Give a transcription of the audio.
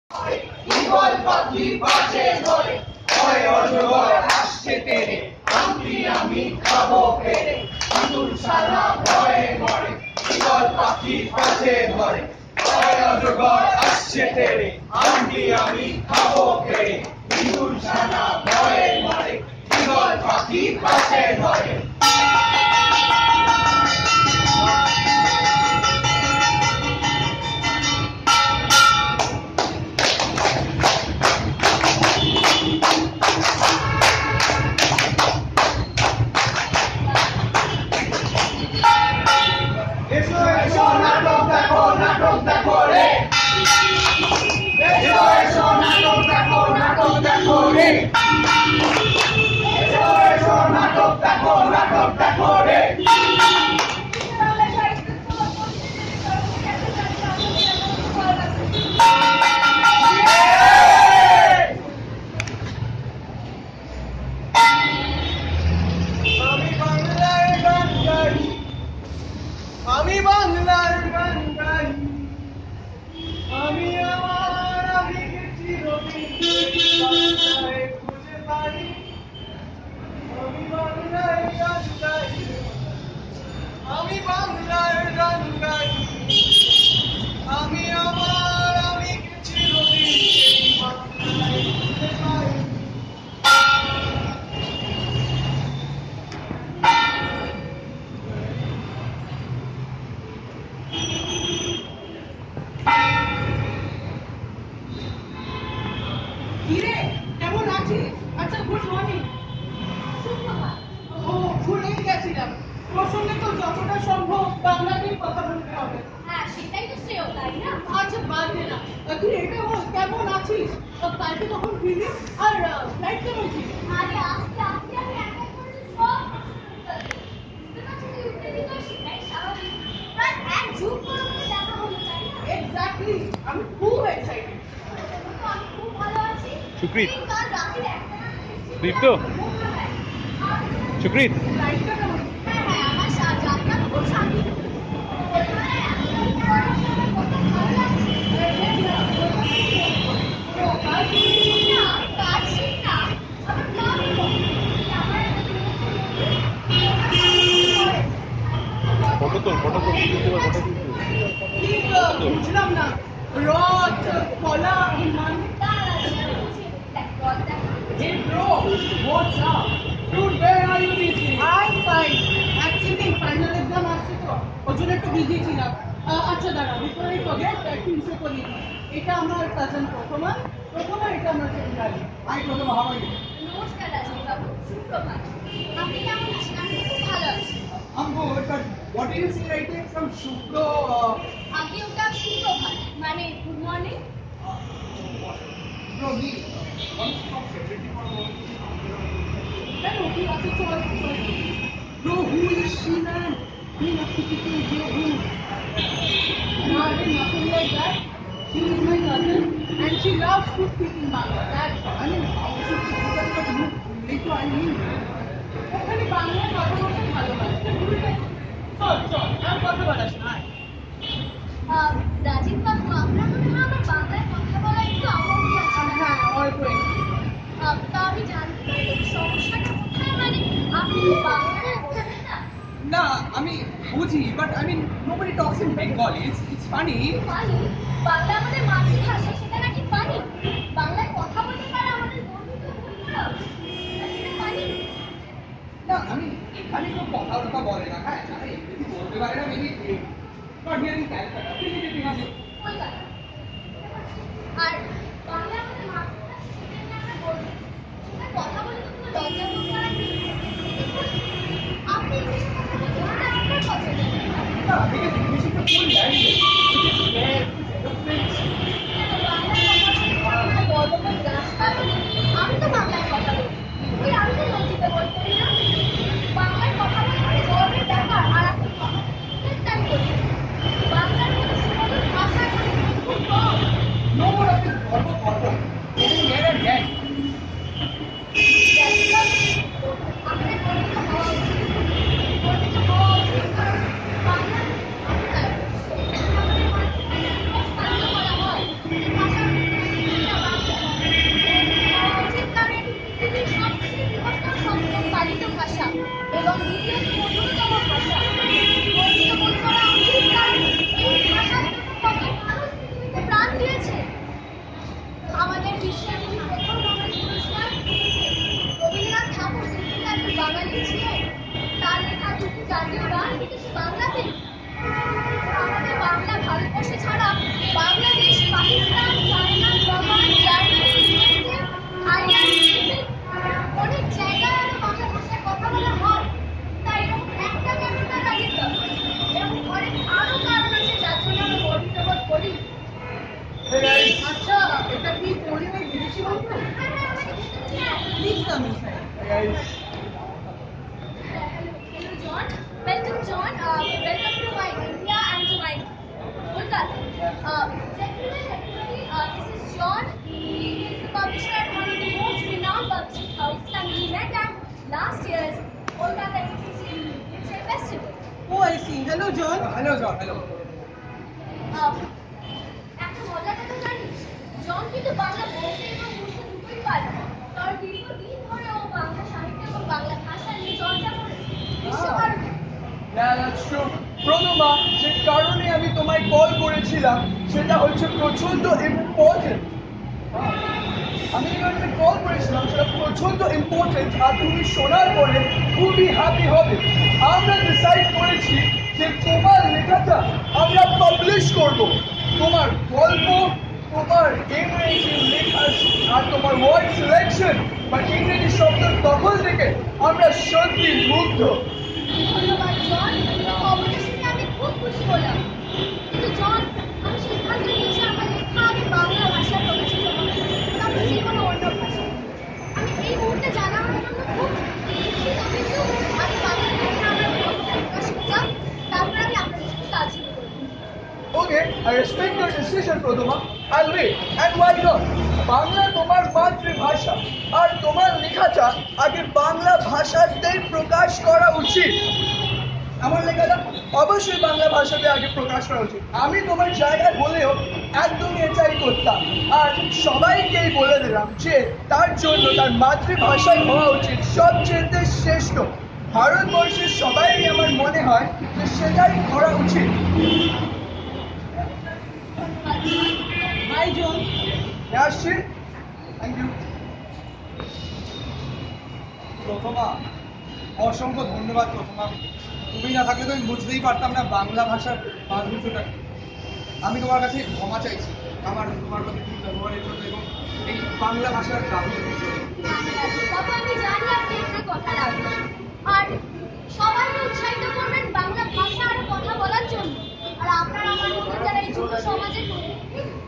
Eagle পাখি পাশে ধরে হয় অজগর আসছে তেরে আংটি আমি খাবো পেরে ইঁদুর ছানা ভয়ে মরে ঈগল পাখি পাশে ধরে হয় অজগর আসছে তেরে আংটি আমি খাবো পেরে ইঁদুর ছানা ভয়ে মরে ঈগল পাখি পাশে ধরে আমি বাংলার গান গাই আমি আমার আবেগে চিরদিন খুঁজে পাই আমি বাংলার গান গাই আমি বাংলার গান গাই আমি আমার আবেগে চিরদিন বাংলায় খুঁজে পাই কিরে কেমন আছিস? আচ্ছা গুড মর্নিং। ও ভুলেই গেছিলাম, তোর সঙ্গে তো যতটা সম্ভব বাংলাতেই কথা বলতে হবে। হ্যাঁ সেটাই তো শ্রেয়, তাই না? আচ্ছা বাদ দে না, তুই এটা বল কেমন আছিস? কালকে তখন ফিরলি আর ফ্লাইট কেমন ছিল? আরে আস্তে আস্তে আমি এক এক করে সব বুঝতে পারছি, তুই উঠতে দিত সেটাই স্বাভাবিক। প্রায় এক যুগ পর আমাদের দেখা হলো, তাই না? এক্স্যাক্টলি, আমি খুব এক্সাইটেড। আমি খুব ভালো আছি। সুকৃত। তুই কাল রাতে একটা না দীপ্ত। সুকৃত। ফ্লাইটটা কেমন? হ্যাঁ হ্যাঁ, আমার যাত্রা খুব শান্তি। ফটো তোল ঠিক বুঝলাম না, রথ কলা মান। Hey bro, what's up? Dude, where are you busy? I'm fine. Actually, final exam আসছে তো, ওই জন্য একটু বিজি ছিলাম। আচ্ছা দাঁড়া, before I forget, একটু ইন্ট্রো করে দিই। এটা আমার কাজিন প্রথমা, এটা আমার সেন্টারি। Hi Prathama, how are you? নমস্কার রাজীব বাবু, সুপ্রভাত। আপনি কেমন আছেন? আমি খুব ভালো আছি। I'm good, but what do you see right here from Shukro? আপনি ওটা সুপ্রভাত মানে good morning. Bro, me. One stop separating for a moment. Then okay, okay, sorry. Bro, who is she, man? Me not typical here, who? No, I did nothing like that. She is my cousin, and she loves to speak in Bangla. That's all. I mean, how should she do that? But you need to, I mean. ওখানে বাংলায় কথা বলতে ভালোবাসে। চল, আর কথা বলাস না। রাজীব বাবু, আপনার মনে হয় আমার বাংলায় কথা বলা একটু আপত্তি আছে। হ্যাঁ, অল্প একটু। তা আমি জানতে পারি সমস্যাটা কোথায়, মানে আপনি কি বাংলায় বোঝেন না? না, আমি বুঝি, but I mean nobody talks in Bengali. It's funny. Funny? Bangla আমাদের মাতৃভাষা, সেটা নাকি ফানি? বাংলায় কথা বলতে পারে আমাদের বন্ধুত্ব বন্ধুরা, সেটা ফানি? না, আমি এখানে কেউ কথা বলে না, হ্যাঁ, যারা ইংরেজি বলতে পারে না, maybe not here in Calcutta. Kolkata. আর বাংলা আমাদের মাতৃভাষা, সেটা আমরা বলছি, সেটা কথা বলে তো কোনো লজ্জা বোধ করার নেই। আপনি ইংলিশে কথা বলতে পারলে আপনার পছন্দ। না, because English is a full language, it is fair, it is eloquent. Bangla আছে আমাদের বিশ্বের প্রথম নোবেল পুরস্কার রবীন্দ্রনাথ ঠাকুর তিনি একজন বাঙালি ছিলেন। তার লেখা দুটি জাতীয় গান কিন্তু বাংলাতে। আমাদের বাংলা ভারতবর্ষ ছাড়া Bangladesh, Pakistan, China, Japan, Germany, USA, Thailand, অনেক জায়গায় আরো বাংলা ভাষায় কথা বলা হয়। তাই এরকম একটা কেন না লাগে তো এরকম অনেক আরো কারণ আছে যার জন্য আমরা গর্বিত বোধ করি। আচ্ছা, এটা কি পরিবার বিদেশি বন্ধু? Please come inside. Hello John, welcome John, welcome to my India and to my Kolkata. Technically, this is John. He is the publisher at one of the most renowned publishing houses, and we met at last year's Kolkata Apeejay Bangla Festival. Oh, I see. Hello, John. Hello, John. Hello. একটা মজার কথা জানিস, জন কিন্তু বাংলা বলতে এবং বুঝতে দুটোই পারে। তার দীর্ঘদিন ধরে ও বাংলা সাহিত্য এবং বাংলা ভাষা নিয়ে চর্চা করে বিশ্বভারতী। Yeah, that's true. প্রথমা যে কারণে আমি তোমায় কল করেছিলাম সেটা হচ্ছে প্রচন্ড ইম্পর্টেন্ট। আমি যে কারণে কল করেছিলাম সেটা প্রচন্ড ইম্পর্টেন্ট আর তুমি শোনার পরে খুবই হ্যাপি হবে। আমরা ডিসাইড করেছি যে তোমার লেখাটা আমরা পাবলিশ করব। তোমার গল্প, তোমার ইংরেজি লেখা আর তোমার ওয়ার্ড সিলেকশন বা ইংরেজি শব্দের দখল থেকে আমরা সত্যি মুগ্ধ। ধন্যবাদ জন, খবরটা শুনে আমি খুব খুশি হলাম। কিন্তু জন, আমি সিদ্ধান্ত নিয়েছি আমার লেখা আগে বাংলা ভাষায় প্রকাশিত হবে, তারপর যে কোনো অন্য ভাষা। আমি এই মুহূর্তে জানানোর জন্য খুব দুঃখিত, কিন্তু আমি বাংলা লেখা আমার কবিতা প্রকাশিত যাক, তারপর আমি আপনাদের সাথে কাজ শুরু করব। Okay, I respect your decision, Praduma. I'll wait. And why not? Bangla তোমার মাতৃভাষা আর তোমার লেখাটা আগে বাংলা ভাষাতেই প্রকাশ করা উচিত। আমার লেখাটা অবশ্যই বাংলা ভাষাতে আগে প্রকাশ করা উচিত। আমি তোমার জায়গায় বলেও একদমই এটাই করতাম। আর সবাইকেই বলে দিলাম যে তার জন্য তার মাতৃভাষায় হওয়া উচিত সবচেয়ে শ্রেষ্ঠ। ভারতবর্ষের সবাই আমার মনে হয় যে সেটাই করা উচিত। Hi, John. আসছি। Thank you. প্রথমা অসংখ্য ধন্যবাদ। প্রথমা তুমি না থাকলে তো আমি বুঝতেই পারতাম না বাংলা ভাষার মাধুর্যটা। আমি তোমার কাছে ক্ষমা চাইছি আমার তোমার প্রতি ব্যবহারের জন্য এবং এই বাংলা ভাষার গাফিলতির জন্য। বাবা, আমি জানি আপনি এখানে কথা রাখবেন আর সবাইকে উৎসাহিত করবেন বাংলা ভাষা আর কথা বলার জন্য। আর আপনারা আমার মতো যারা এই যুব সমাজে